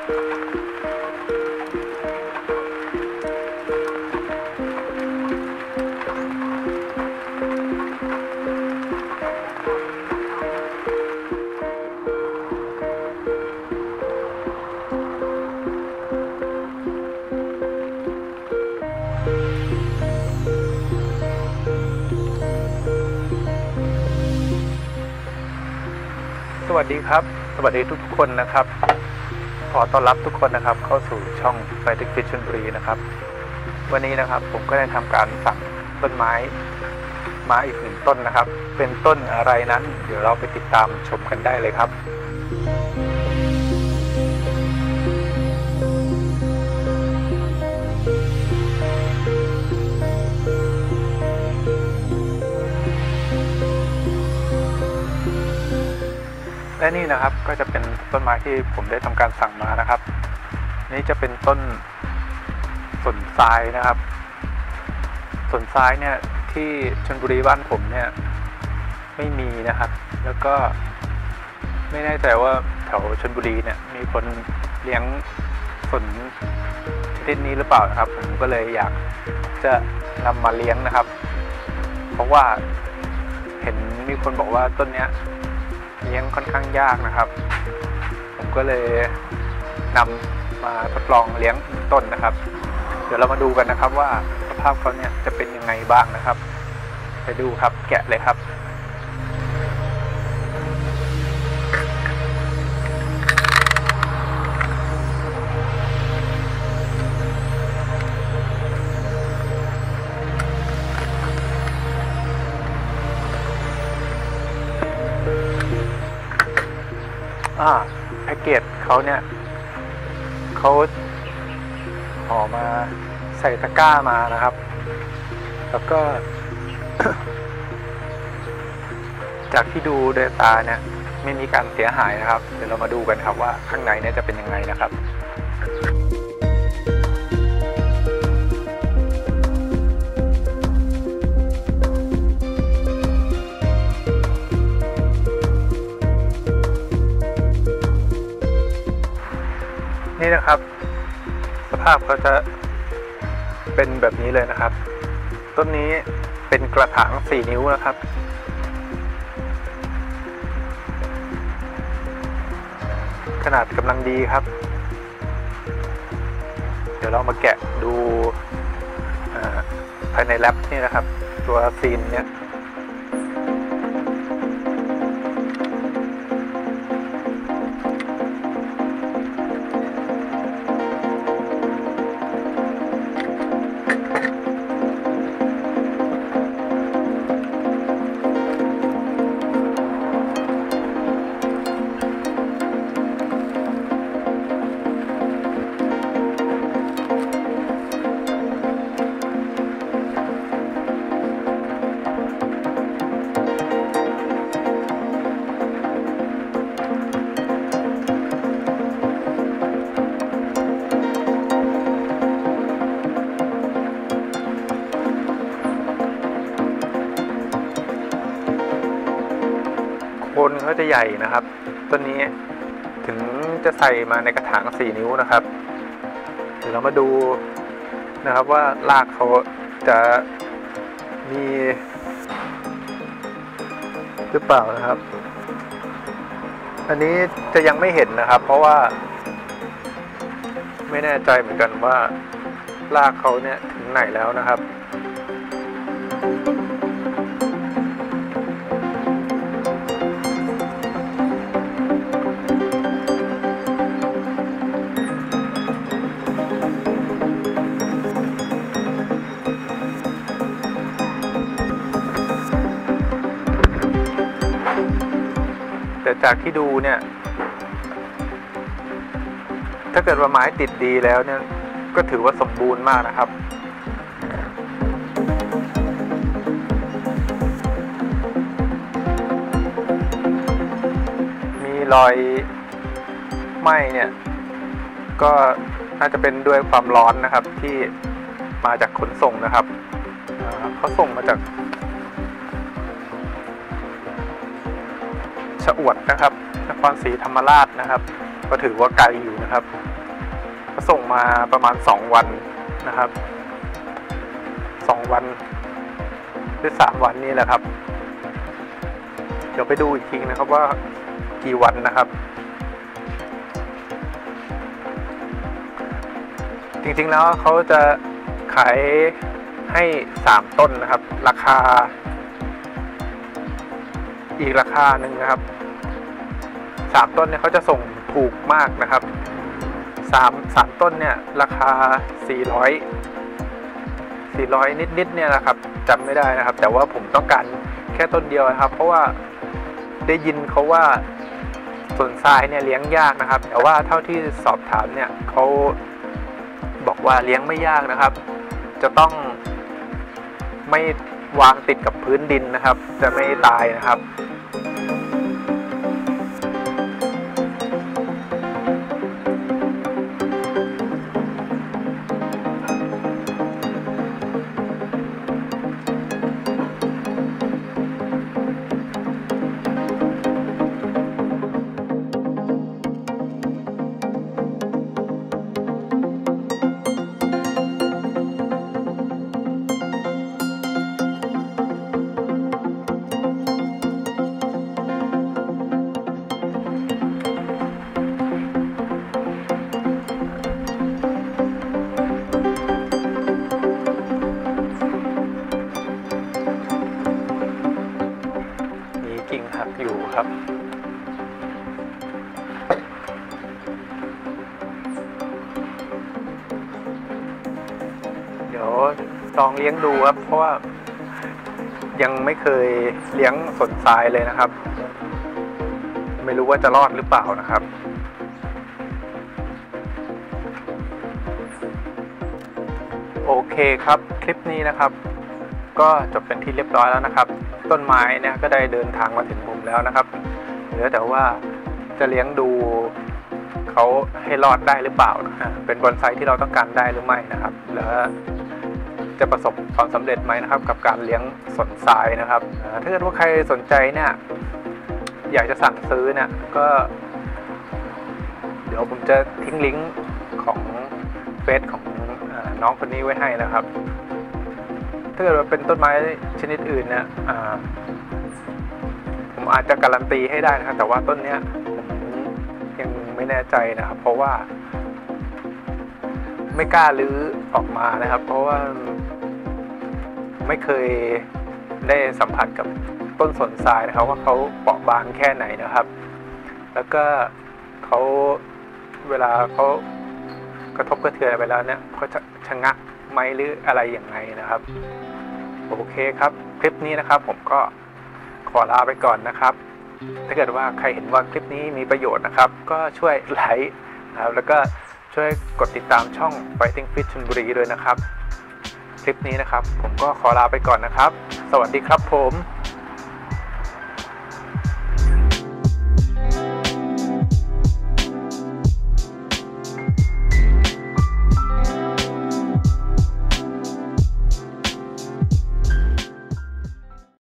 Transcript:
สวัสดีครับสวัสดีทุกคนนะครับขอต้อนรับทุกคนนะครับเข้าสู่ช่องไฟติกฟิชชลบุรีนะครับวันนี้นะครับผมก็ได้ทำการสั่งต้นไม้มาอีกหนึ่งต้นนะครับเป็นต้นอะไรนั้นเดี๋ยวเราไปติดตามชมกันได้เลยครับและนี่นะครับก็จะเป็นต้นไม้ที่ผมได้ทำการสั่งมานะครับนี่จะเป็นต้นสนทรายนะครับสนทรายเนี่ยที่ชลบุรีบ้านผมเนี่ยไม่มีนะครับแล้วก็ไม่แน่ใจว่าแถวชลบุรีเนี่ยมีคนเลี้ยงสนชนิดนี้หรือเปล่านะครับผมก็เลยอยากจะนำมาเลี้ยงนะครับเพราะว่าเห็นมีคนบอกว่าต้นเนี้ยเลี้ยงค่อนข้างยากนะครับผมก็เลยนำมาทดลองเลี้ยงต้นนะครับเดี๋ยวเรามาดูกันนะครับว่าสภาพเขาเนี่ยจะเป็นยังไงบ้างนะครับไปดูครับแกะเลยครับแพ็กเกจเขาเนี่ยเขาห่อมาใส่ตะกร้ามานะครับแล้วก็ จากที่ดูด้วยตาเนี่ยไม่มีการเสียหายนะครับเดี๋ยวเรามาดูกันครับว่าข้างในเนี่ยจะเป็นยังไงนะครับนี่นะครับสภาพเขาจะเป็นแบบนี้เลยนะครับต้นนี้เป็นกระถาง4 นิ้วนะครับขนาดกำลังดีครับเดี๋ยวเรามาแกะดูภายในแรปนี่นะครับตัวซีนเนี่ยโคนเขาจะใหญ่นะครับต้นนี้ถึงจะใส่มาในกระถาง4 นิ้วนะครับเดี๋ยวเรามาดูนะครับว่ารากเขาจะมีหรือเปล่านะครับอันนี้จะยังไม่เห็นนะครับเพราะว่าไม่แน่ใจเหมือนกันว่ารากเขาเนี่ยถึงไหนแล้วนะครับแต่จากที่ดูเนี่ยถ้าเกิดว่าไม้ติดดีแล้วเนี่ยก็ถือว่าสมบูรณ์มากนะครับมีรอยไหม้เนี่ยก็น่าจะเป็นด้วยความร้อนนะครับที่มาจากขนส่งนะครับเขาส่งมาจากชะอวดนะครับนครศรีธรรมราชนะครับก็ถือว่าไกลอยู่นะครับก็ส่งมาประมาณ2 วันนะครับ2 วันหรือ3 วันนี่แหละครับเดี๋ยวไปดูอีกทีนะครับว่ากี่วันนะครับจริงๆแล้วเขาจะขายให้3 ต้นนะครับราคาอีกราคาหนึ่งนะครับ3 ต้นเนี่ยเขาจะส่งถูกมากนะครับ3 ต้นเนี่ยราคา400นิดเนี่ยนะครับจำไม่ได้นะครับแต่ว่าผมต้องการแค่ต้นเดียวนะครับเพราะว่าได้ยินเขาว่าสวนทรายเนี่ยเลี้ยงยากนะครับแต่ว่าเท่าที่สอบถามเนี่ยเขาบอกว่าเลี้ยงไม่ยากนะครับจะต้องไม่วางติดกับพื้นดินนะครับจะไม่ตายนะครับกิ่งหักอยู่ครับเดี๋ยวลองเลี้ยงดูครับเพราะว่ายังไม่เคยเลี้ยงสนทรายเลยนะครับไม่รู้ว่าจะรอดหรือเปล่านะครับโอเคครับคลิปนี้นะครับก็จบเป็นที่เรียบร้อยแล้วนะครับต้นไม้เนี่ยก็ได้เดินทางมาถึงมุมแล้วนะครับเหลือแต่ว่าจะเลี้ยงดูเขาให้รอดได้หรือเปล่านะเป็นบอนไซที่เราต้องการได้หรือไม่นะครับแล้วจะประสบความสำเร็จไหมนะครับกับการเลี้ยงสนทรายนะครับถ้าเกิดว่าใครสนใจเนี่ยอยากจะสั่งซื้อเนี่ยก็เดี๋ยวผมจะทิ้งลิงก์ของเฟซของน้องคนนี้ไว้ให้นะครับถ้าเกิดว่าเป็นต้นไม้ชนิดอื่นเนี่ยผมอาจจะการันตีให้ได้นะครับแต่ว่าต้นเนี้ยผมยังไม่แน่ใจนะครับเพราะว่าไม่กล้ารื้อออกมานะครับเพราะว่าไม่เคยได้สัมผัสกับต้นสนทรายนะครับว่าเขาเปราะบางแค่ไหนนะครับแล้วก็เขาเวลาเขากระทบกระเทือนไปแล้วเนี่ยเขาจะชะงักไหมหรืออะไรอย่างไรนะครับโอเคครับคลิปนี้นะครับผมก็ขอลาไปก่อนนะครับถ้าเกิดว่าใครเห็นว่าคลิปนี้มีประโยชน์นะครับก็ช่วยไลค์นะครับแล้วก็ช่วยกดติดตามช่อง Fighting Fit ชลบุรีด้วยนะครับคลิปนี้นะครับผมก็ขอลาไปก่อนนะครับสวัสดีครับผม